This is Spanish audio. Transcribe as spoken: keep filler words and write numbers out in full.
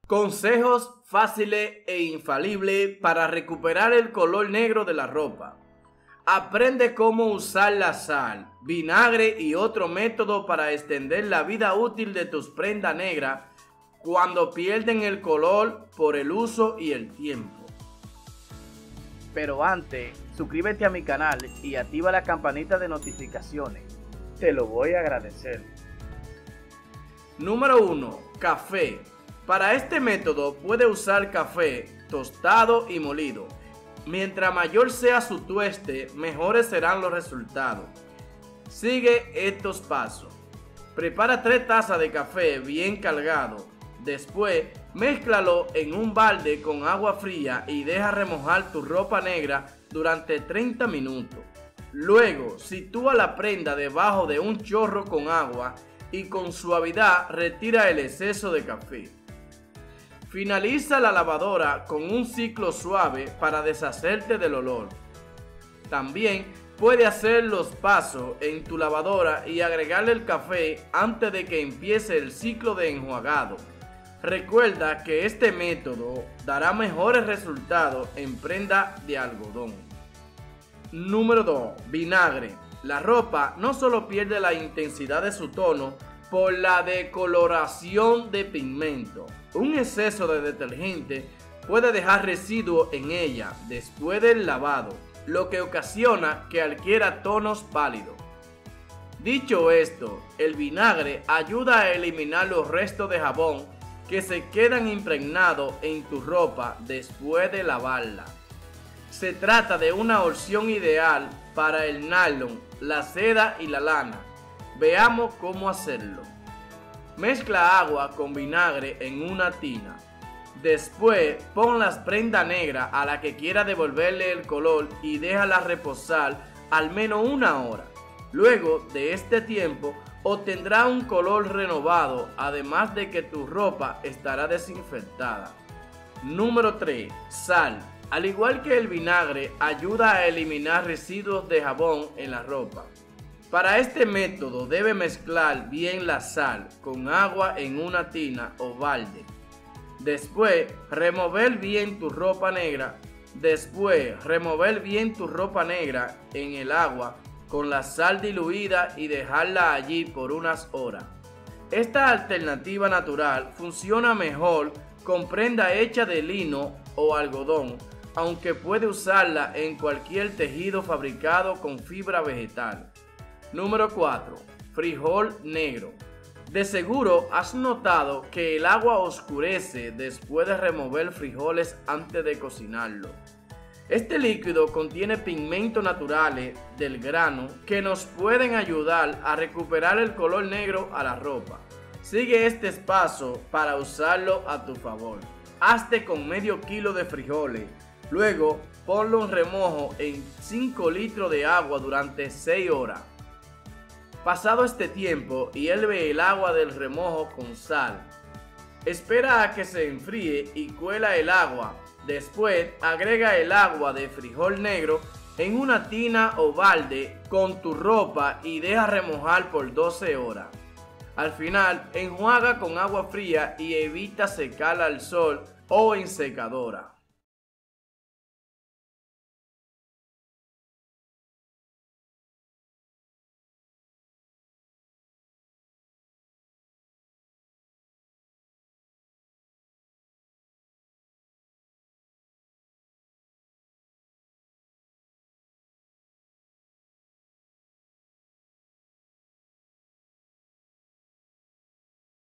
Consejos fáciles e infalibles para recuperar el color negro de la ropa. Aprende cómo usar la sal, vinagre y otro método para extender la vida útil de tus prendas negras cuando pierden el color por el uso y el tiempo. Pero antes, suscríbete a mi canal y activa la campanita de notificaciones. Te lo voy a agradecer. Número uno. Café. Para este método puede usar café tostado y molido. Mientras mayor sea su tueste, mejores serán los resultados. Sigue estos pasos. Prepara tres tazas de café bien cargado. Después, mézclalo en un balde con agua fría y deja remojar tu ropa negra durante treinta minutos. Luego, sitúa la prenda debajo de un chorro con agua y con suavidad retira el exceso de café. Finaliza la lavadora con un ciclo suave para deshacerte del olor. También puedes hacer los pasos en tu lavadora y agregarle el café antes de que empiece el ciclo de enjuagado. Recuerda que este método dará mejores resultados en prenda de algodón. Número dos. Vinagre. La ropa no solo pierde la intensidad de su tono por la decoloración de pigmento. Un exceso de detergente puede dejar residuos en ella después del lavado, lo que ocasiona que adquiera tonos pálidos. Dicho esto, el vinagre ayuda a eliminar los restos de jabón que se quedan impregnados en tu ropa después de lavarla. Se trata de una opción ideal para el nylon, la seda y la lana. Veamos cómo hacerlo. Mezcla agua con vinagre en una tina. Después pon las prendas negras a la que quiera devolverle el color y déjala reposar al menos una hora. Luego de este tiempo obtendrá un color renovado, además de que tu ropa estará desinfectada. Número tres. Sal. Al igual que el vinagre, ayuda a eliminar residuos de jabón en la ropa. Para este método debe mezclar bien la sal con agua en una tina o balde. Después, remover bien tu ropa negra. Después, remover bien tu ropa negra en el agua con la sal diluida y dejarla allí por unas horas. Esta alternativa natural funciona mejor con prenda hecha de lino o algodón, aunque puede usarla en cualquier tejido fabricado con fibra vegetal. Número cuatro. Frijol negro. De seguro has notado que el agua oscurece después de remover frijoles antes de cocinarlo. Este líquido contiene pigmentos naturales del grano que nos pueden ayudar a recuperar el color negro a la ropa. Sigue este paso para usarlo a tu favor. Hazte con medio kilo de frijoles. Luego ponlo en remojo en cinco litros de agua durante seis horas. Pasado este tiempo, hierve el agua del remojo con sal. Espera a que se enfríe y cuela el agua. Después, agrega el agua de frijol negro en una tina o balde con tu ropa y deja remojar por doce horas. Al final, enjuaga con agua fría y evita secarla al sol o en secadora.